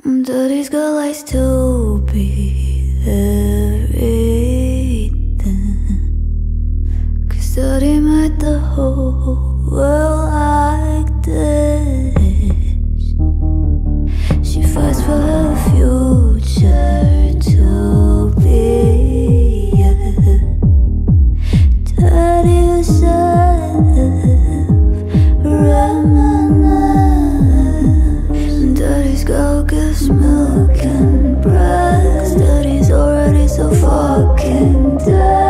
Daddy's girl likes to be everything, 'cause Daddy made the whole world like this. She fights for her future to be Daddy herself, reminisce. Daddy's girl gives milk and breast. Daddy's already so fucking dead.